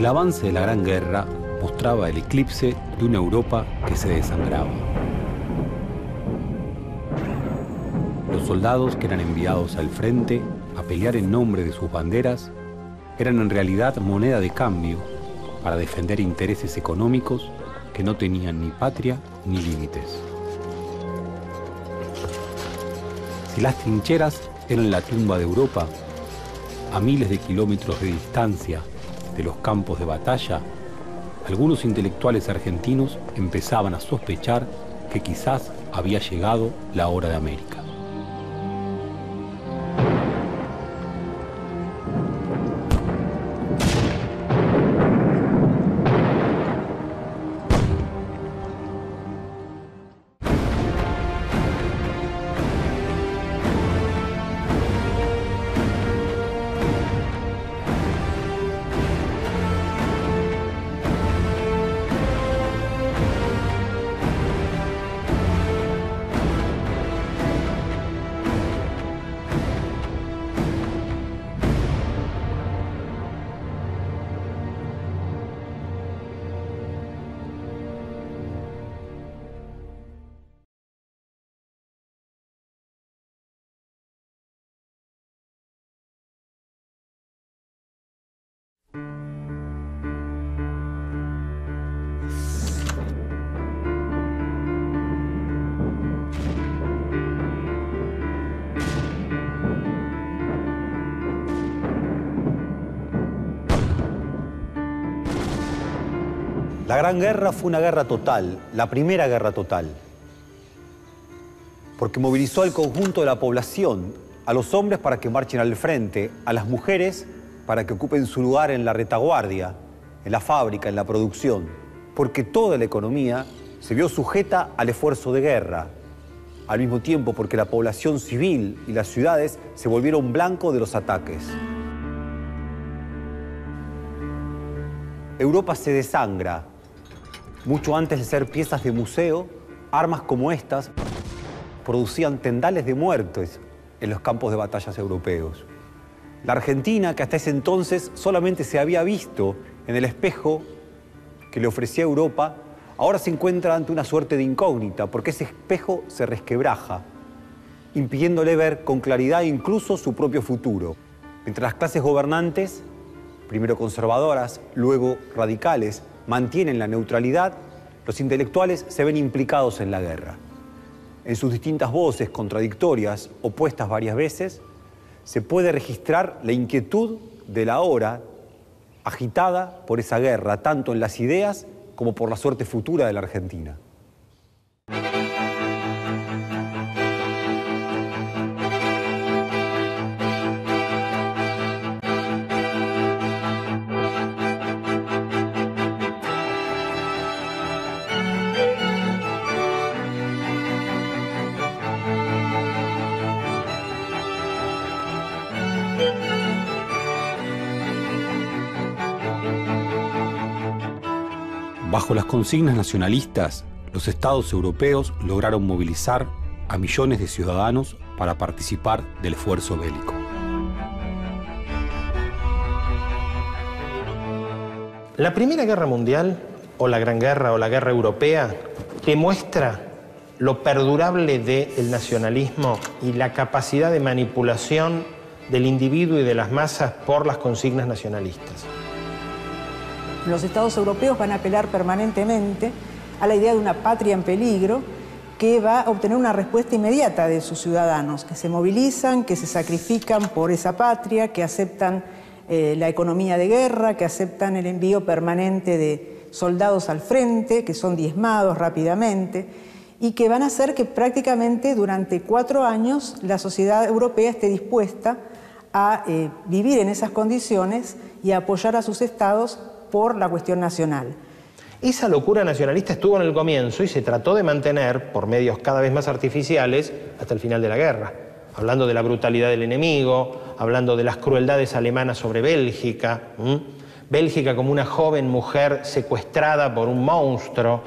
El avance de la Gran Guerra mostraba el eclipse de una Europa que se desangraba. Los soldados que eran enviados al frente a pelear en nombre de sus banderas eran en realidad moneda de cambio para defender intereses económicos que no tenían ni patria ni límites. Si las trincheras eran la tumba de Europa, a miles de kilómetros de distancia de los campos de batalla, algunos intelectuales argentinos empezaban a sospechar que quizás había llegado la hora de América. La Gran Guerra fue una guerra total, la primera guerra total, porque movilizó al conjunto de la población, a los hombres para que marchen al frente, a las mujeres para que ocupen su lugar en la retaguardia, en la fábrica, en la producción, porque toda la economía se vio sujeta al esfuerzo de guerra, al mismo tiempo porque la población civil y las ciudades se volvieron blanco de los ataques. Europa se desangra. Mucho antes de ser piezas de museo, armas como estas producían tendales de muertos en los campos de batallas europeos. La Argentina, que hasta ese entonces solamente se había visto en el espejo que le ofrecía Europa, ahora se encuentra ante una suerte de incógnita, porque ese espejo se resquebraja, impidiéndole ver con claridad incluso su propio futuro. Mientras las clases gobernantes, primero conservadoras, luego radicales, mantienen la neutralidad, los intelectuales se ven implicados en la guerra. En sus distintas voces contradictorias, opuestas varias veces, se puede registrar la inquietud de la hora agitada por esa guerra, tanto en las ideas como por la suerte futura de la Argentina. Bajo las consignas nacionalistas, los estados europeos lograron movilizar a millones de ciudadanos para participar del esfuerzo bélico. La Primera Guerra Mundial, o la Gran Guerra, o la Guerra Europea, demuestra lo perdurable del nacionalismo y la capacidad de manipulación del individuo y de las masas por las consignas nacionalistas. Los estados europeos van a apelar permanentemente a la idea de una patria en peligro que va a obtener una respuesta inmediata de sus ciudadanos, que se movilizan, que se sacrifican por esa patria, que aceptan la economía de guerra, que aceptan el envío permanente de soldados al frente, que son diezmados rápidamente, y que van a hacer que prácticamente durante 4 años la sociedad europea esté dispuesta a vivir en esas condiciones y a apoyar a sus estados por la cuestión nacional. Esa locura nacionalista estuvo en el comienzo y se trató de mantener por medios cada vez más artificiales hasta el final de la guerra, hablando de la brutalidad del enemigo, hablando de las crueldades alemanas sobre Bélgica, Bélgica como una joven mujer secuestrada por un monstruo.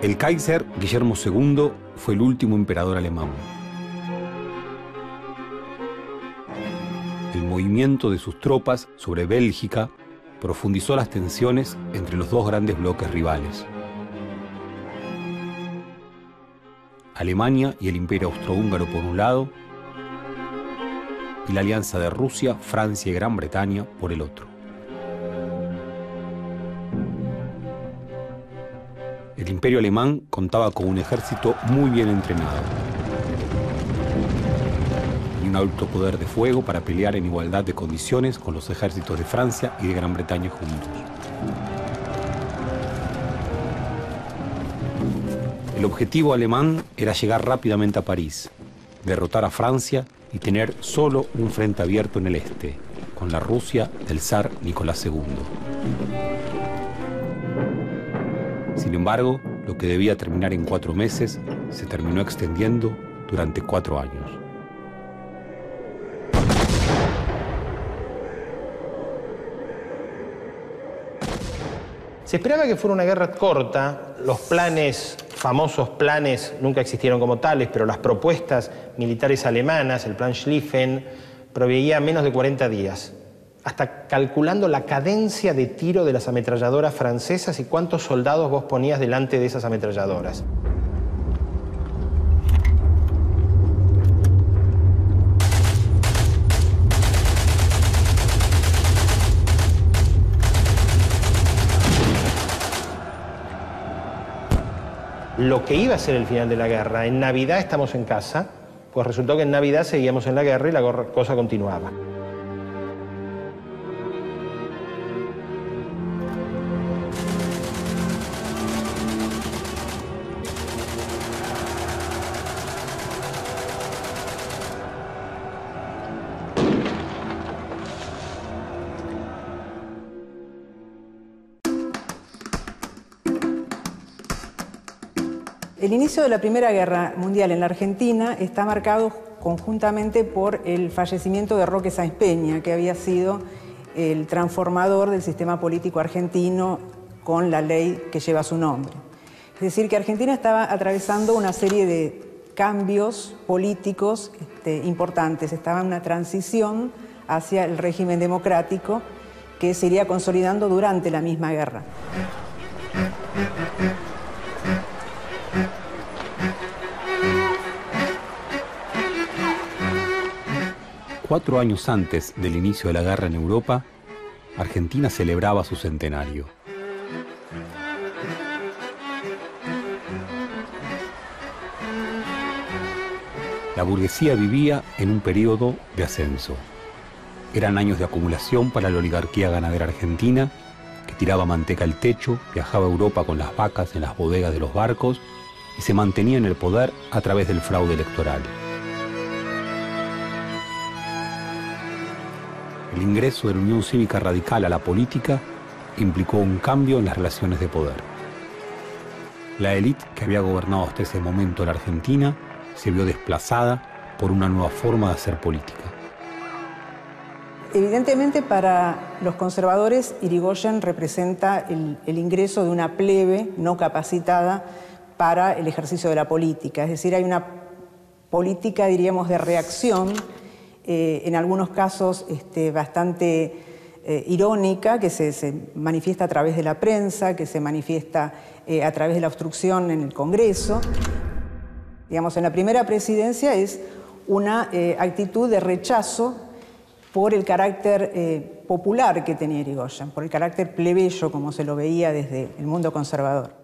El Kaiser Guillermo II fue el último emperador alemán. El movimiento de sus tropas sobre Bélgica profundizó las tensiones entre los dos grandes bloques rivales. Alemania y el Imperio Austrohúngaro por un lado, y la alianza de Rusia, Francia y Gran Bretaña por el otro. El Imperio alemán contaba con un ejército muy bien entrenado y un alto poder de fuego para pelear en igualdad de condiciones con los ejércitos de Francia y de Gran Bretaña juntos. El objetivo alemán era llegar rápidamente a París, derrotar a Francia y tener solo un frente abierto en el este, con la Rusia del zar Nicolás II. Sin embargo, lo que debía terminar en 4 meses se terminó extendiendo durante 4 años. Se esperaba que fuera una guerra corta. Los planes, famosos planes, nunca existieron como tales, pero las propuestas militares alemanas, el plan Schlieffen, preveía menos de 40 días, hasta calculando la cadencia de tiro de las ametralladoras francesas y cuántos soldados vos ponías delante de esas ametralladoras. Lo que iba a ser el final de la guerra, en Navidad estamos en casa, pues resultó que en Navidad seguíamos en la guerra y la cosa continuaba. El inicio de la Primera Guerra Mundial en la Argentina está marcado conjuntamente por el fallecimiento de Roque Sáenz Peña, que había sido el transformador del sistema político argentino con la ley que lleva su nombre. Es decir, que Argentina estaba atravesando una serie de cambios políticos importantes. Estaba en una transición hacia el régimen democrático que se iría consolidando durante la misma guerra. 4 años antes del inicio de la guerra en Europa, Argentina celebraba su centenario. La burguesía vivía en un periodo de ascenso. Eran años de acumulación para la oligarquía ganadera argentina, que tiraba manteca al techo, viajaba a Europa con las vacas en las bodegas de los barcos y se mantenía en el poder a través del fraude electoral. El ingreso de la Unión Cívica Radical a la política implicó un cambio en las relaciones de poder. La élite que había gobernado hasta ese momento la Argentina se vio desplazada por una nueva forma de hacer política. Evidentemente, para los conservadores, Irigoyen representa el ingreso de una plebe no capacitada para el ejercicio de la política. Es decir, hay una política, diríamos, de reacción, en algunos casos bastante irónica, que se manifiesta a través de la prensa, que se manifiesta a través de la obstrucción en el Congreso. Digamos, en la primera presidencia es una actitud de rechazo por el carácter popular que tenía Irigoyen, por el carácter plebeyo como se lo veía desde el mundo conservador.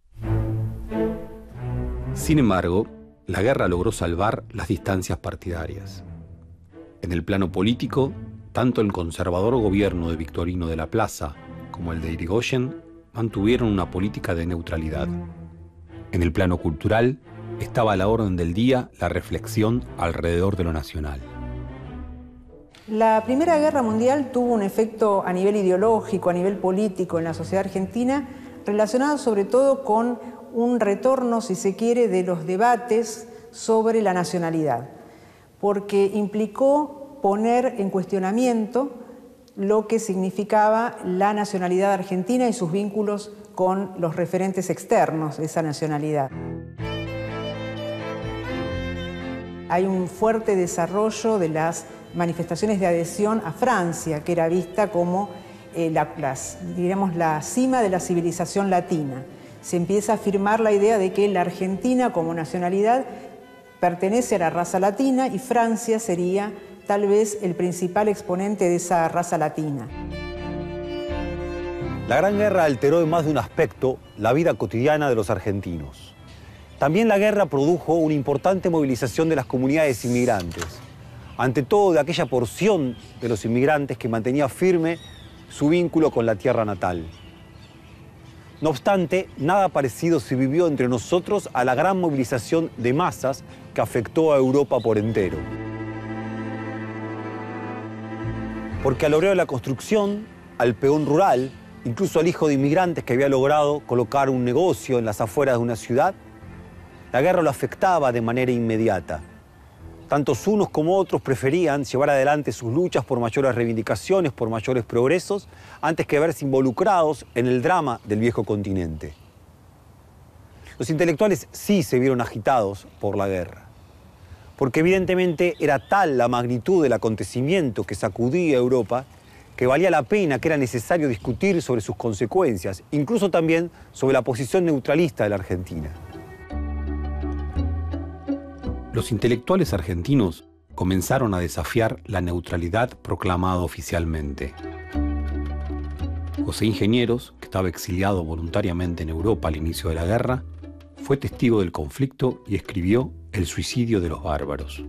Sin embargo, la guerra logró salvar las distancias partidarias. En el plano político, tanto el conservador gobierno de Victorino de la Plaza como el de Irigoyen mantuvieron una política de neutralidad. En el plano cultural, estaba a la orden del día la reflexión alrededor de lo nacional. La Primera Guerra Mundial tuvo un efecto a nivel ideológico, a nivel político en la sociedad argentina, relacionado sobre todo con un retorno, si se quiere, de los debates sobre la nacionalidad, porque implicó poner en cuestionamiento lo que significaba la nacionalidad argentina y sus vínculos con los referentes externos de esa nacionalidad. Hay un fuerte desarrollo de las manifestaciones de adhesión a Francia, que era vista como la cima de la civilización latina. Se empieza a afirmar la idea de que la Argentina como nacionalidad pertenece a la raza latina y Francia sería tal vez el principal exponente de esa raza latina. La Gran Guerra alteró en más de un aspecto la vida cotidiana de los argentinos. También la guerra produjo una importante movilización de las comunidades inmigrantes, ante todo de aquella porción de los inmigrantes que mantenía firme su vínculo con la tierra natal. No obstante, nada parecido se vivió entre nosotros a la gran movilización de masas que afectó a Europa por entero. Porque al obrero de la construcción, al peón rural, incluso al hijo de inmigrantes que había logrado colocar un negocio en las afueras de una ciudad, la guerra lo afectaba de manera inmediata. Tantos unos como otros preferían llevar adelante sus luchas por mayores reivindicaciones, por mayores progresos, antes que verse involucrados en el drama del viejo continente. Los intelectuales sí se vieron agitados por la guerra, porque evidentemente era tal la magnitud del acontecimiento que sacudía a Europa que valía la pena, que era necesario discutir sobre sus consecuencias, incluso también sobre la posición neutralista de la Argentina. Los intelectuales argentinos comenzaron a desafiar la neutralidad proclamada oficialmente. José Ingenieros, que estaba exiliado voluntariamente en Europa al inicio de la guerra, fue testigo del conflicto y escribió El suicidio de los bárbaros.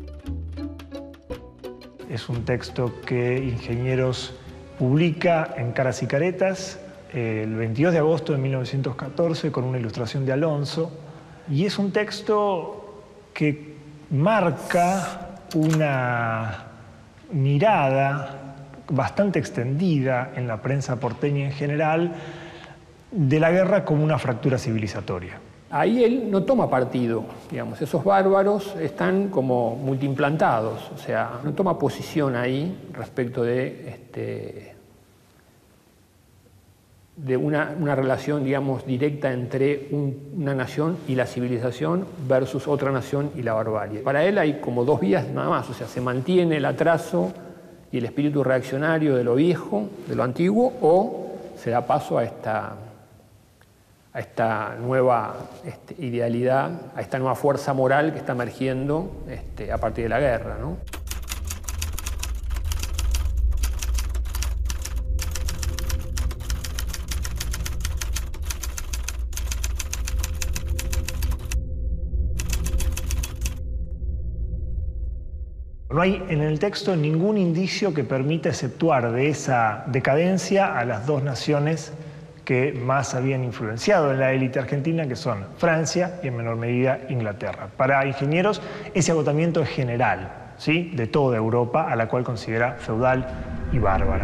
Es un texto que Ingenieros publica en Caras y Caretas el 22 de agosto de 1914 con una ilustración de Alonso, y es un texto que marca una mirada bastante extendida en la prensa porteña en general de la guerra como una fractura civilizatoria. Ahí él no toma partido, digamos, esos bárbaros están como multiimplantados, o sea, no toma posición ahí respecto de una relación, digamos, directa entre una nación y la civilización versus otra nación y la barbarie. Para él hay como dos vías nada más, o sea, se mantiene el atraso y el espíritu reaccionario de lo viejo, de lo antiguo, o se da paso a esta nueva idealidad, a esta nueva fuerza moral que está emergiendo a partir de la guerra, ¿no? No hay en el texto ningún indicio que permita exceptuar de esa decadencia a las dos naciones que más habían influenciado en la élite argentina, que son Francia y en menor medida Inglaterra. Para Ingenieros, ese agotamiento es general, ¿sí?, de toda Europa, a la cual considera feudal y bárbara.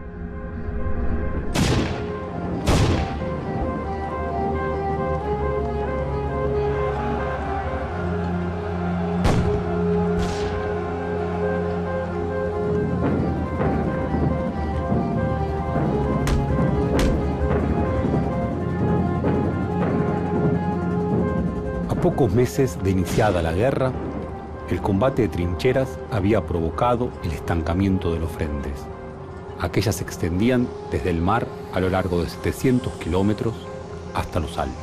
Pocos meses de iniciada la guerra, el combate de trincheras había provocado el estancamiento de los frentes. Aquellas se extendían desde el mar a lo largo de 700 kilómetros hasta los Alpes.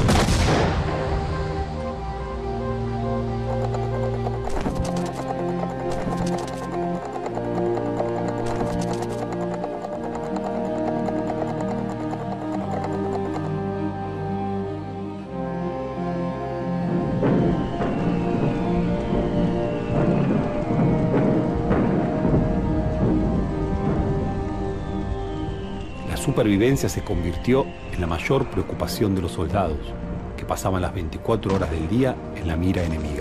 La supervivencia se convirtió en la mayor preocupación de los soldados, que pasaban las 24 horas del día en la mira enemiga.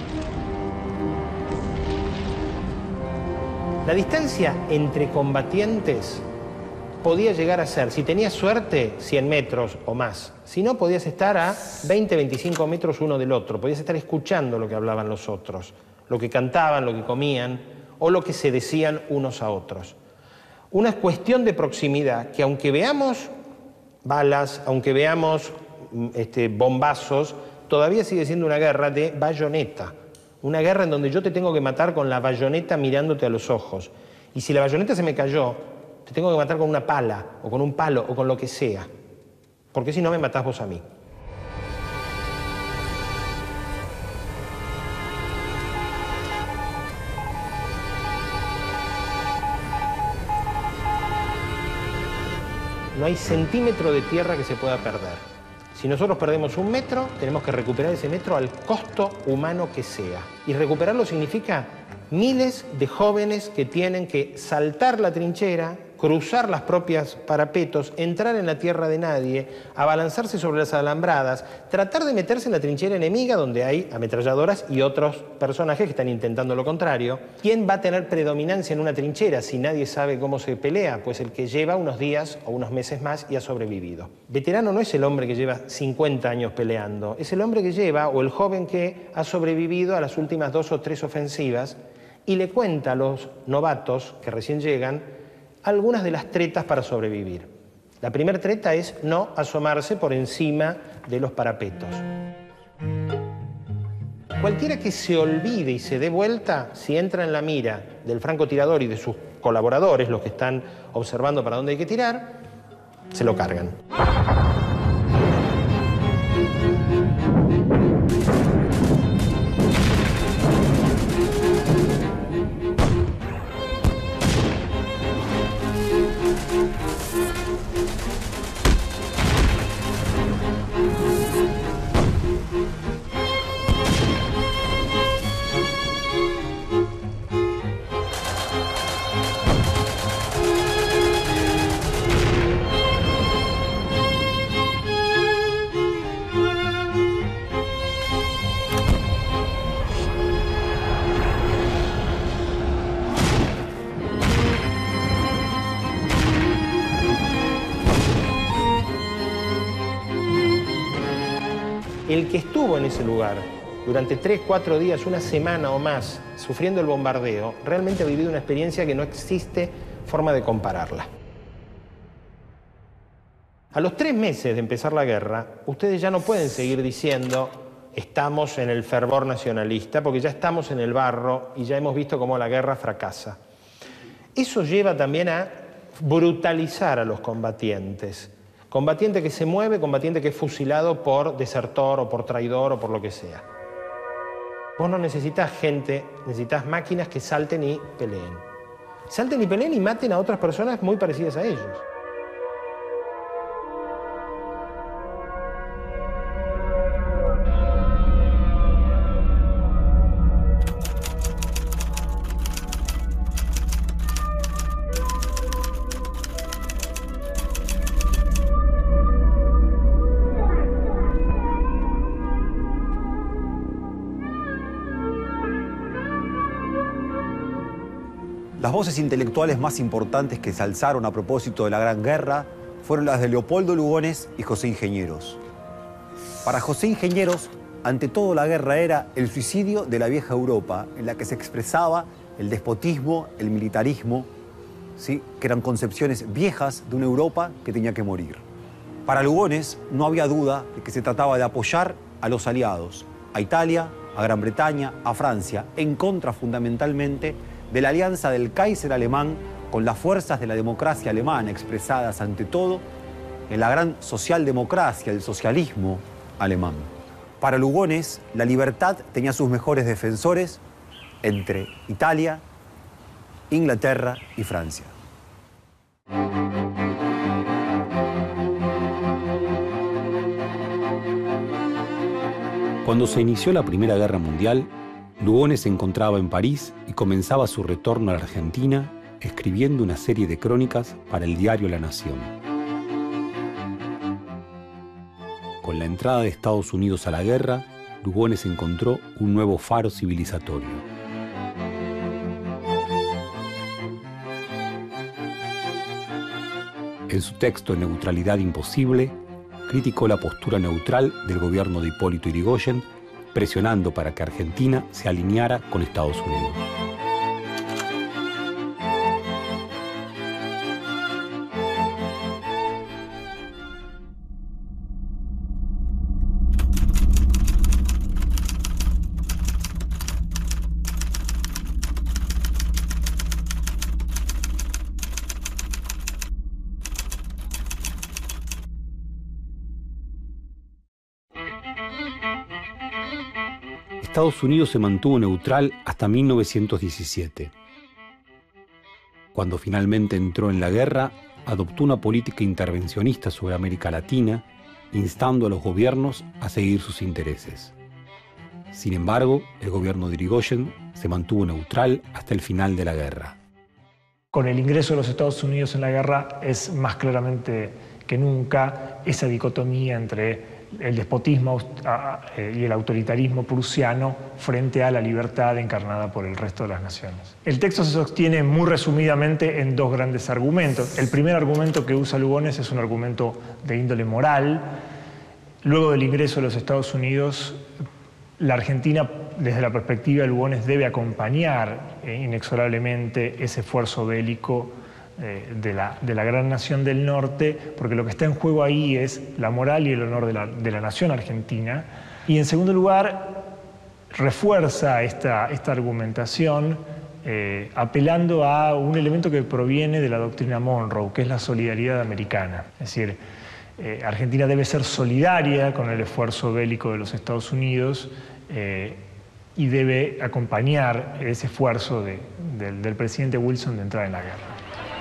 La distancia entre combatientes podía llegar a ser, si tenías suerte, 100 metros o más. Si no, podías estar a 20, 25 metros uno del otro. Podías estar escuchando lo que hablaban los otros, lo que cantaban, lo que comían o lo que se decían unos a otros. Una cuestión de proximidad que, aunque veamos balas, aunque veamos bombazos, todavía sigue siendo una guerra de bayoneta. Una guerra en donde yo te tengo que matar con la bayoneta mirándote a los ojos. Y si la bayoneta se me cayó, te tengo que matar con una pala, o con un palo, o con lo que sea. Porque si no, me matás vos a mí. No hay centímetro de tierra que se pueda perder. Si nosotros perdemos 1 metro, tenemos que recuperar ese metro al costo humano que sea. Y recuperarlo significa miles de jóvenes que tienen que saltar la trinchera, cruzar las propias parapetos, entrar en la tierra de nadie, abalanzarse sobre las alambradas, tratar de meterse en la trinchera enemiga donde hay ametralladoras y otros personajes que están intentando lo contrario. ¿Quién va a tener predominancia en una trinchera si nadie sabe cómo se pelea? Pues el que lleva unos días o unos meses más y ha sobrevivido. Veterano no es el hombre que lleva 50 años peleando, es el hombre que lleva o el joven que ha sobrevivido a las últimas 2 o 3 ofensivas y le cuenta a los novatos que recién llegan algunas de las tretas para sobrevivir. La primera treta es no asomarse por encima de los parapetos. Cualquiera que se olvide y se dé vuelta, si entra en la mira del francotirador y de sus colaboradores, los que están observando para dónde hay que tirar, se lo cargan. El que estuvo en ese lugar durante 3, 4 días, una semana o más, sufriendo el bombardeo, realmente ha vivido una experiencia que no existe forma de compararla. A los 3 meses de empezar la guerra, ustedes ya no pueden seguir diciendo estamos en el fervor nacionalista, porque ya estamos en el barro y ya hemos visto cómo la guerra fracasa. Eso lleva también a brutalizar a los combatientes. Combatiente que se mueve, combatiente que es fusilado por desertor o por traidor o por lo que sea. Vos no necesitas gente, necesitas máquinas que salten y peleen. Salten y peleen y maten a otras personas muy parecidas a ellos. Las voces intelectuales más importantes que se alzaron a propósito de la Gran Guerra fueron las de Leopoldo Lugones y José Ingenieros. Para José Ingenieros, ante todo la guerra era el suicidio de la vieja Europa, en la que se expresaba el despotismo, el militarismo, ¿sí? Que eran concepciones viejas de una Europa que tenía que morir. Para Lugones no había duda de que se trataba de apoyar a los aliados, a Italia, a Gran Bretaña, a Francia, en contra fundamentalmente de la alianza del Kaiser alemán con las fuerzas de la democracia alemana expresadas ante todo en la gran socialdemocracia, el socialismo alemán. Para Lugones, la libertad tenía sus mejores defensores entre Italia, Inglaterra y Francia. Cuando se inició la Primera Guerra Mundial, Lugones se encontraba en París y comenzaba su retorno a la Argentina escribiendo una serie de crónicas para el diario La Nación. Con la entrada de Estados Unidos a la guerra, Lugones encontró un nuevo faro civilizatorio. En su texto Neutralidad Imposible, criticó la postura neutral del gobierno de Hipólito Yrigoyen, presionando para que Argentina se alineara con Estados Unidos. Estados Unidos se mantuvo neutral hasta 1917. Cuando finalmente entró en la guerra, adoptó una política intervencionista sobre América Latina, instando a los gobiernos a seguir sus intereses. Sin embargo, el gobierno de Irigoyen se mantuvo neutral hasta el final de la guerra. Con el ingreso de los Estados Unidos en la guerra es más claramente que nunca esa dicotomía entre el despotismo y el autoritarismo prusiano frente a la libertad encarnada por el resto de las naciones. El texto se sostiene muy resumidamente en dos grandes argumentos. El primer argumento que usa Lugones es un argumento de índole moral. Luego del ingreso de los Estados Unidos, la Argentina, desde la perspectiva de Lugones, debe acompañar inexorablemente ese esfuerzo bélico de la gran nación del norte, porque lo que está en juego ahí es la moral y el honor de la nación argentina. Y en segundo lugar, refuerza esta argumentación apelando a un elemento que proviene de la doctrina Monroe, que es la solidaridad americana. Es decir, Argentina debe ser solidaria con el esfuerzo bélico de los Estados Unidos y debe acompañar ese esfuerzo del presidente Wilson de entrar en la guerra.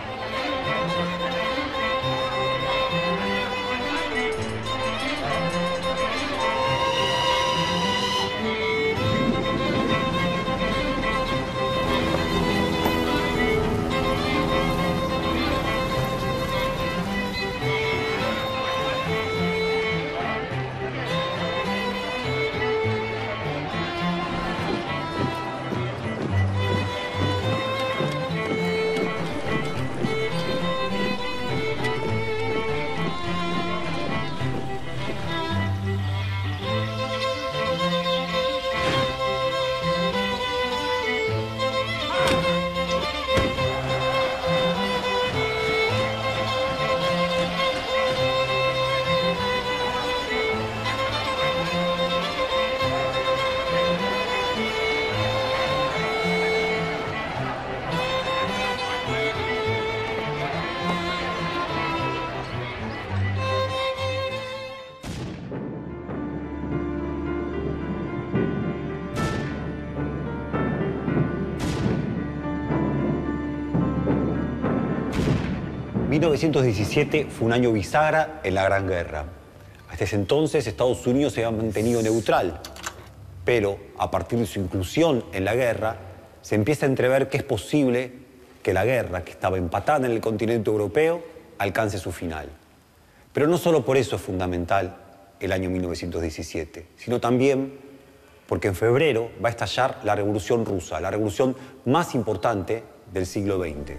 En 1917 fue un año bisagra en la Gran Guerra. Hasta ese entonces Estados Unidos se había mantenido neutral, pero a partir de su inclusión en la guerra se empieza a entrever que es posible que la guerra, que estaba empatada en el continente europeo, alcance su final. Pero no solo por eso es fundamental el año 1917, sino también porque en febrero va a estallar la Revolución Rusa, la revolución más importante del siglo XX.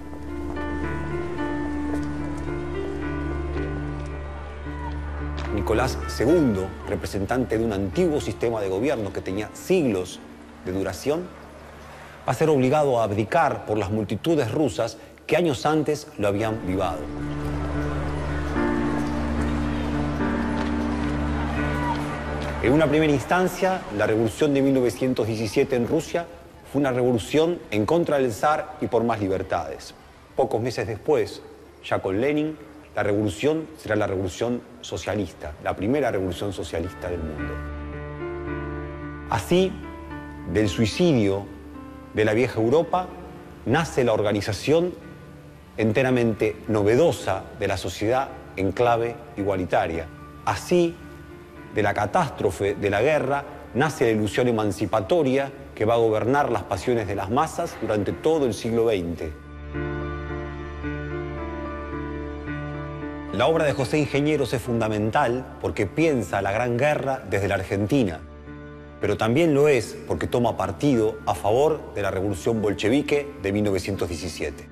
Nicolás II, representante de un antiguo sistema de gobierno que tenía siglos de duración, va a ser obligado a abdicar por las multitudes rusas que años antes lo habían vivado. En una primera instancia, la revolución de 1917 en Rusia fue una revolución en contra del zar y por más libertades. Pocos meses después, ya con Lenin, la revolución será la revolución socialista, la primera revolución socialista del mundo. Así, del suicidio de la vieja Europa, nace la organización enteramente novedosa de la sociedad en clave igualitaria. Así, de la catástrofe de la guerra, nace la ilusión emancipatoria que va a gobernar las pasiones de las masas durante todo el siglo XX. La obra de José Ingenieros es fundamental porque piensa la Gran Guerra desde la Argentina, pero también lo es porque toma partido a favor de la revolución bolchevique de 1917.